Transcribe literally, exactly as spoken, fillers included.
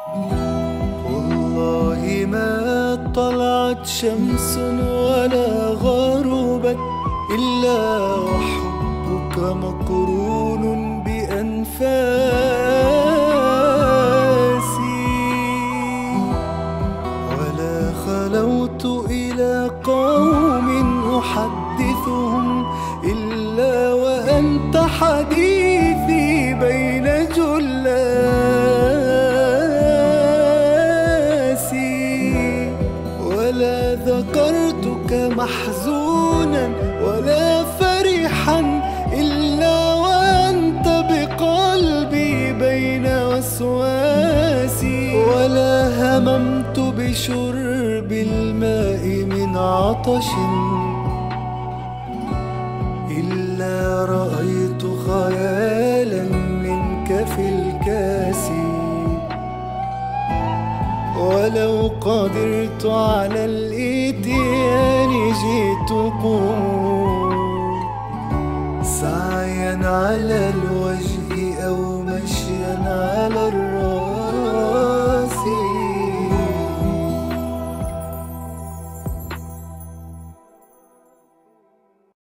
والله ما طلعت شمس ولا غربت إلا وحبك مقرون بأنفاسي، ولا خلوت إلى قوم أحدثهم إلا وأنت حديثي بين جلاسي، ولا ذكرتك محزونا ولا فرحا إلا وأنت بقلبي بين وسواسي، ولا هممت بشرب الماء من عطش إلا رأيت خيالا منك في الكاس، ولو قدرت على الإتيان جئتكم سعيا على الوجه أو مشيا على